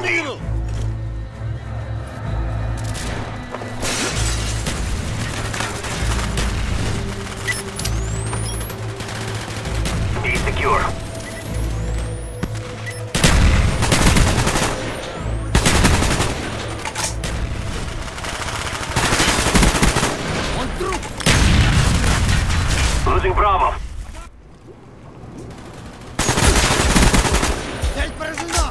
мину! Be secure. Он труп! Losing Bravo. Цель поражена!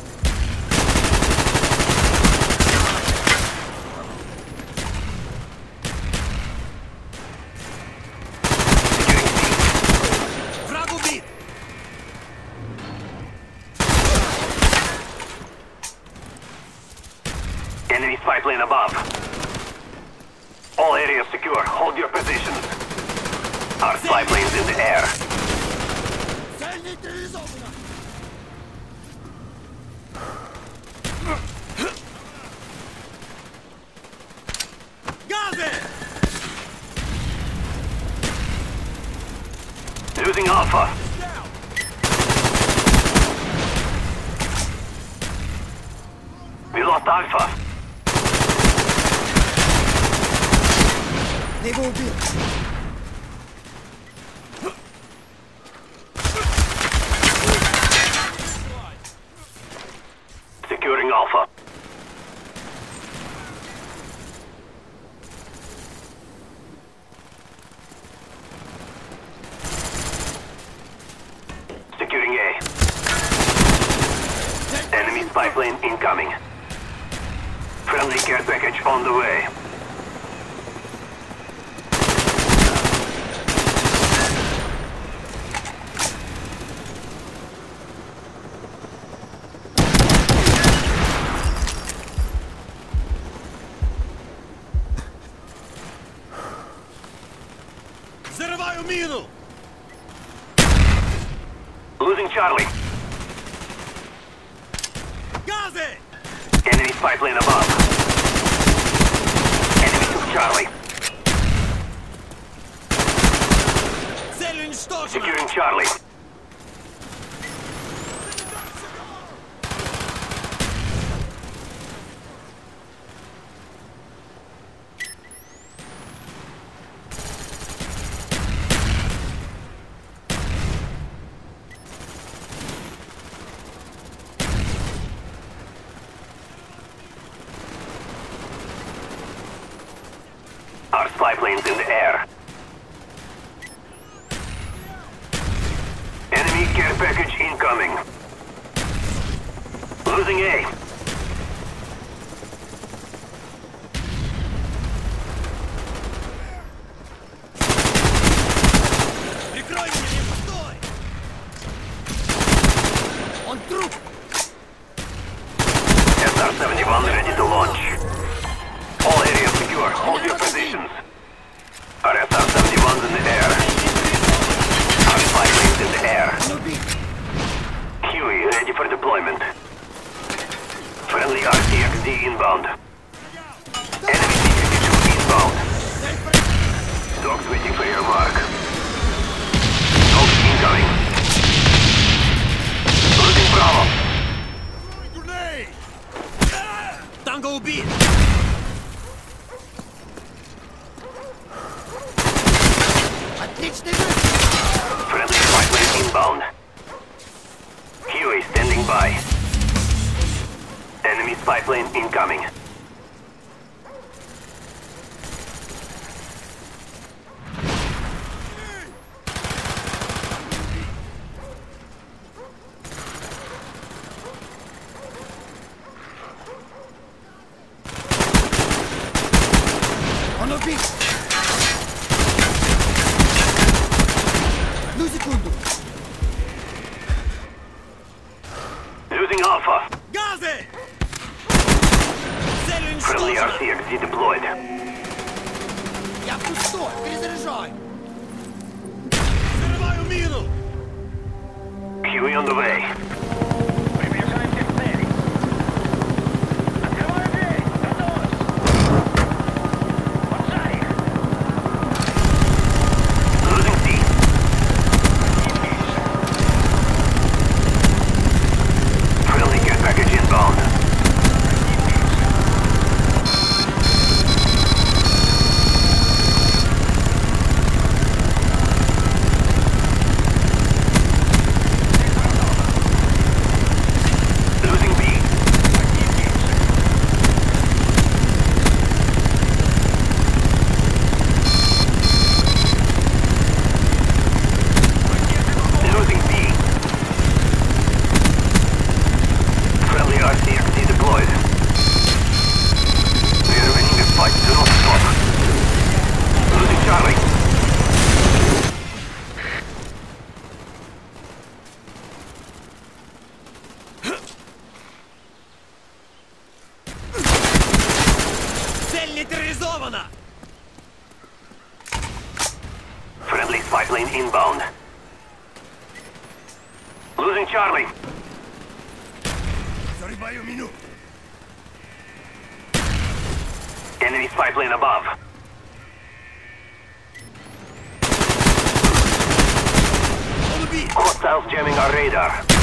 Враг убит! Enemy spy plane above. All areas secure. Hold your positions. Our spy planes in the air. Цель нейтрализована! Газы! Losing Alpha. We lost Alpha. Ты его убил! Securing Alpha. Securing A. Enemy spy plane incoming. Friendly care package on the way. Взрываю мину! Losing Charlie. Газы! Enemy spy plane above. Enemy took Charlie. Цель уничтожена! Securing Charlie. Our spy planes in the air. Enemy care package incoming. Losing A. Прикрой меня, не пустой! Он труп! SR-71 ready to launch. All areas secure. Hold your positions. Our SR-71's in the air. Our spy planes in the air. Он убит! Huey ready for deployment. Friendly RCXD inbound. Enemy C-52 inbound. Цель поражена! Dogs waiting for your mark. Dogs incoming. Losing Bravo. Гурней! Танго убит! Отличный выстрел! Friendly spy plane inbound. Huey standing by. Enemy spy plane incoming. Он убит! Одну секунду! Losing Alpha. Газы! Цель Friendly уничтожена! RCXD deployed. Я пустой! Перезаряжай! Взрываю мину! Huey on the way. Приближаемся к цели. Открываю дверь. Готов. Поджарь их. Losing C. Friendly care package inbound. spy plane inbound. Losing Charlie. Зарываю мину. Enemy spy plane above. Он убит. Hostiles jamming our radar.